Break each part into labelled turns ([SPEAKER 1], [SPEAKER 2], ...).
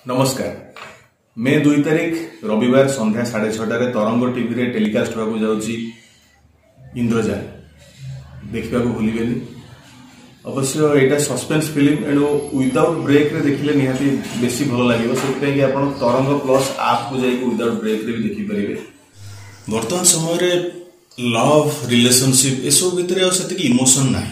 [SPEAKER 1] नमस्कार। मे 2 तारिख रविवार संध्या 6:30 तरंग टीवी रे टेलीकास्ट होगा जाऊँगी इंद्रजाल। देखा भूलें अवश्य यहाँ सस्पेंस फिल्म एणु विदाउट ब्रेक रे देखिले निहाती बेसी भल लगे से आप तरंग प्लस आप को जाइए विदाउट ब्रेक रे भी देखिपारे। वर्तमान समय रे लव रिलेशनशिप ये सब भितर से इमोशन ना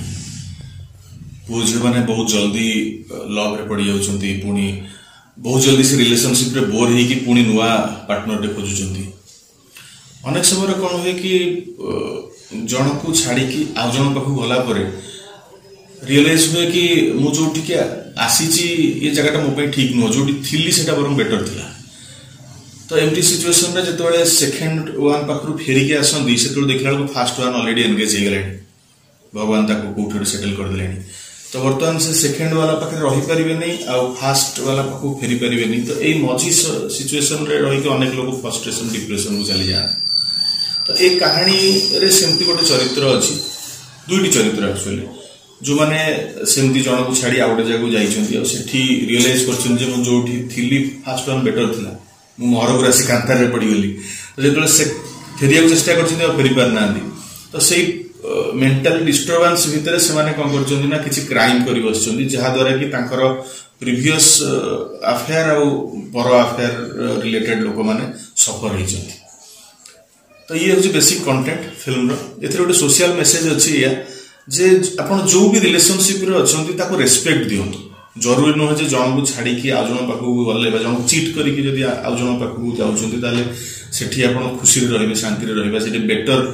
[SPEAKER 1] पुओ झील मैंने बहुत जल्दी लव रे पड़ जाउछंती पुणी बहुत जल्दी से रिलेशनशिप रे बोर होगी पुणी नुआ पार्टनर रे खोजुचंती। अनेक समय कौन हुए कि जन को छाड़ी आउ जन पाखु गला परे रियलाइज हुए कि मु जो आसी ये जगह मो ठीक नुह जो थी से बरम बेटर थिला। तो एमती सिचुएशन रे जतबेले सेकंड वन पाखु फेरिक आसंदी से देखला फास्ट वन ऑलरेडी एंगेज हो गले भगवान ताको कोठे सेटल कर देले। तो वर्तमान से सेकंड वाला पाखे रही पारे नहीं आउ फास्ट वाला पाखु फेरी पारे नहीं। तो यही मझी सिचुएशन रे रही अनेक लोग फ्रस्ट्रेशन डिप्रेशन को चली जाए। तो ये कहानी रे सेमती गोटे चरित्र अच्छी दुईटी चरित्र एक्चुअली जो मैंने सेमती जन को छाड़ी आउ गोटे जगह जाइए सेठी रियलाइज कर जो थी फास्ट वन बेटर थिला मोहर को आसी कांतार पड़गली। तो जो फेरिया चेष्टा कर फेरी पार ना तो से मेंटल डिस्टर्बेंस भितर से माने कौन कर किसी क्राइम कर बस जहाद्वारा कि प्रीवियस अफेयर आ पर अफेयर रिलेटेड लोक मैंने सफर होती। तो ये हूँ बेसिक कंटेंट फिल्म रे गोटे सोशल मेसेज अच्छी या जे आपन जो भी रिलेशनशिप रे अछंती ताको रेस्पेक्ट दियंतु। जरूरी नुहे जे जन को छाड़ी आउ जन पाखु गले जन चीट करके जदि आउ जन पाखु जाउछंती ताले सेठी आपन खुशी रे रहबे शांति रे रहबे सेठी बेटर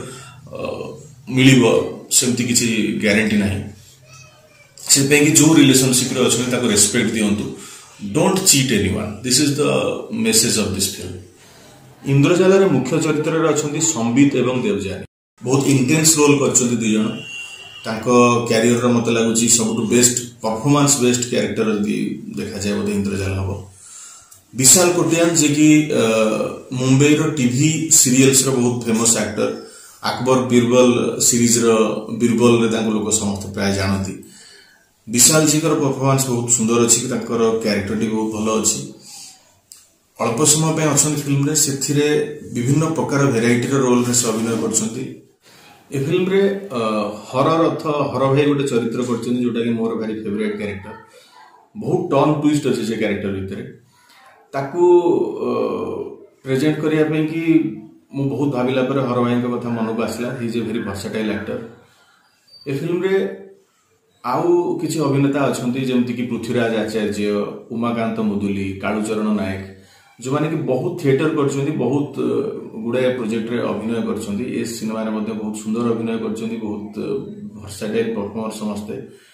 [SPEAKER 1] मिलिबो सेमती किसी ग्यारंटी नहीं। से कि जो रिलेशनशिप रे अछंती ताको रेस्पेक्ट दियंतु। Don't cheat anyone. This is the message of this film. Indrajaal रे मुख्य चरित्र रे अछंती संबित एवं देवजानी बहुत इंटेंस रोल करछंती दुई जण। तांको कैरियर रे मते लागुची सबटु बेस्ट परफॉर्मेंस बेस्ट कैरेक्टर देखा जाए बोधे इंद्रजाल हम। विशाल कोटियान जे कि मुंबई रो टीवी सीरियल्स रो बहुत famous actor Akbar Birbal series रो बीरबल रे तांको लोक समस्त प्राय जानती। विशाल जी कर परफॉर्मेंस बहुत सुंदर अच्छी कैरेक्टर टी बहुत भल अच्छी। अल्प समय पे अच्छा फिल्म रे सेथिरे विभिन्न प्रकार भेराइटी रोल रे से अभिनय करछंती। ए फिल्म रे हरर अर्थ हर भाई गोटे चरित्र करछंती जोटा कि मोर भारी फेवरेट कैरेक्टर। बहुत टर्न ट्विस्ट अच्छे से कैरेक्टर भितर ताकू प्रेजेंट करिया पे कि मु बहुत भाविला पर हर भाई का कथा मन को आसला। He is a very versatile actor. ए फिल्म रे आउ किछि अभिनेता अछंती जेमति कि पृथ्वीराज आचार्य उमाकांत मुदुली कालूचरण नायक जो माने कि बहुत थिएटर करछंती बहुत गुड़ाए प्रोजेक्ट रे अभिनय करछंती। ए सिनेमा रे मध्ये बहुत सुंदर अभिनय करछंती बहुत वर्सेटाइल परफॉर्मर समस्ते।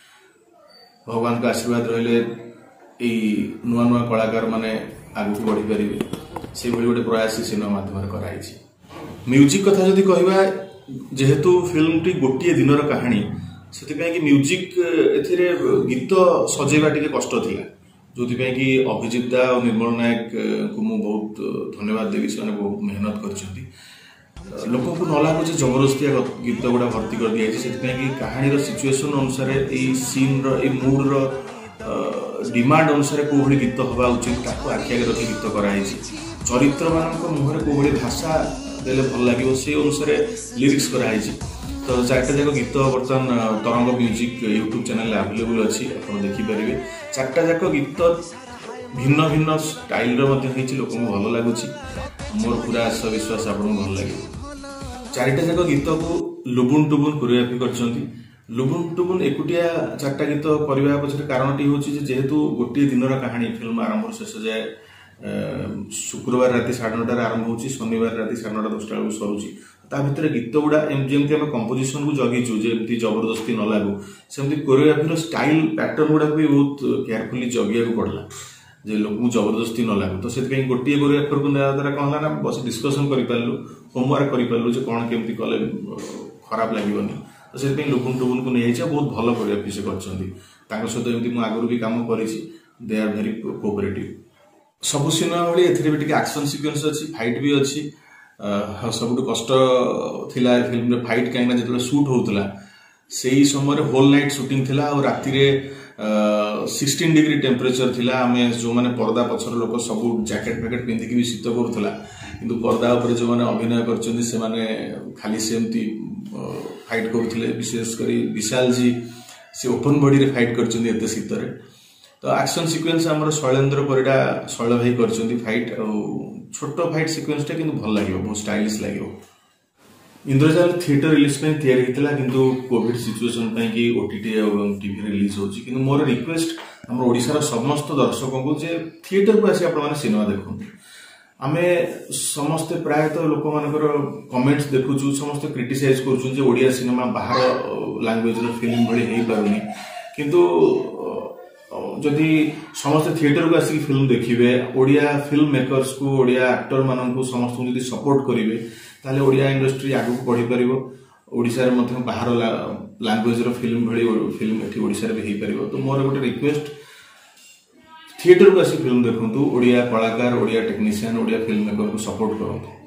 [SPEAKER 1] भगवान का आशीर्वाद रहिले ए नुआ नुआ कलाकार माने आगु बढ़ी पारिबे से भली गोटे प्रयास सिनेमा माध्यम कराई। म्यूजिक कथा जदि कहबा जेहेतु फिल्म टी गोटे दिन कहानी से कि म्यूजिक एथिरे गीत सजेबा टिके कष्ट थिला जो कि अभिजीत दा और निर्मल नायक को मु बहुत धन्यवाद देवी। से बहुत मेहनत कर लोक को न लागू जबरदस्ती गीत गुड़ा भर्ती कर दिया से कि कहानी सिचुएशन अनुसार सीन रूड डिमांड अनुसार कौ भाई गीत हवा उचित आखि आगे रखी गीत कराई। चरित्र मान मुहर कौ भाई भाषा देले भल लगे से अनुसार लिरिक्स कराई। तो 4टा जाक गीत बर्तमान तरंग म्यूजिक यूट्यूब चैनल अवेलेबल अच्छी आप देखिपारे। 4टा जाक गीत भिन्न भिन्न स्टाइल लोक भल लगुच मोर पूरा आशा विश्वास आप भल लगे। 4टा जाक गीत को लुबुन टुबुन कोरियोग्राफी करछंती। लुबुन टुबुन एकुटिया 4टा गीत करबा पछरे कारणटी होची जेहेतु गोटे दिन कहानी फिल्म आरंभ शेष जाए शुक्रवार राति 9:30 आरंभ होची शनिवार राति 9:30 10टा बेलू सरुची। ता भितर गीत गुड़ा जमती आम कंपोजिशन को जगिचु जेमती जबरदस्ती न लागू सेमती कोरियोग्राफी स्टाइल पैटर्न गुड़ा भी बहुत केयरफुली जगिया पड़ला जे लोक जबरदस्ती न लागू। तो से गोटे कोरियोग्राफर को ना द्वारा कौन ना बस डिस्कसन करूँ होमवर्क करूँ कौन केमती कले खराब लगे। तो से लुबुन टुबुन को नहीं बहुत भल कोरियोग्राफी से कर सहित आगुरी भी कम कर दे आर भेरी कोऑपरेटिव। सब सिनेमा भाई ए एक्शन सिक्वेन्स अच्छी फाइट भी अच्छी। सबुठ कष्ट थिला फिल्म रे फाइट कहीं जो शूट होता से ही समय होल नाइट शूटिंग थिला और राति रे 16 डिग्री टेम्परेचर थिला आमे जो माने पर्दा पछर लोक सब जैकेट पैकेट पिंधि की भी शीत करूला किंतु पर्दा ऊपर जो माने अभिनय करछन्ती से माने खाली सेमती फाइट करूथिले विशेष करी विशाल जी से ओपन बॉडी रे फाइट करछन्ती एते शीत रे तो एक्शन सीक्वेंस हमर शैलेंद्र परिडा शैल भाई करछन्ती फाइट छोटो फाइट सीक्वेंस टा किंतु भल लागियो बहुत स्टाइलिश लागियो इंद्रजाल थिएटर रिलीज पे तैयारी होता किंतु कोविड सिचुएशन पे कि ओटीटी और टीवी रिलीज होची किंतु मोर रिक्वेस्ट हम ओडिसा समस्त दर्शकों को जे थिएटर को आसी आपण सिनेमा देखु आमे समस्त प्रायतः लोक मानकर कमेंट्स देखुछु समस्त क्रिटिसाइज करछु जे ओडिया सिनेमा बाहर लैंग्वेज रो फिल्म भली हेई पारुनी किंतु जदि समस्त थिएटर को आसी फिल्म देखिबे ओडिया फिल्म मेकर्स को ओडिया एक्टर मानन को समस्त को जदि सपोर्ट करिवे ताले ओडिया इंडस्ट्री आगु बढ़ी पारिबो ओडिसा रे मध्य बाहर लैंग्वेज रो फिल्म भली फिल्म एठी ओडिसा रे भी हेई पारिबो तो मोर गोटे रिक्वेस्ट थिएटर को आसी फिल्म देखंतु ओडिया कलाकार Odia technician Odia film maker को सपोर्ट करंतु।